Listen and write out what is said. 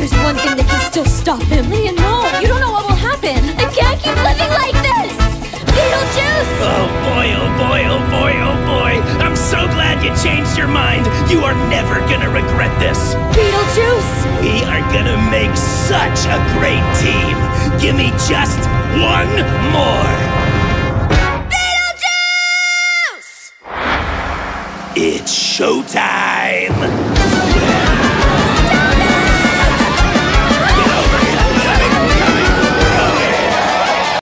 There's one thing that can still stop him. Leah, no! You don't know what will happen! I can't keep living like this! Beetlejuice! Oh boy, oh boy, oh boy, oh boy! I'm so glad you changed your mind! You are never gonna regret this! Beetlejuice! We are gonna make such a great team! Give me just one more! Beetlejuice! It's showtime!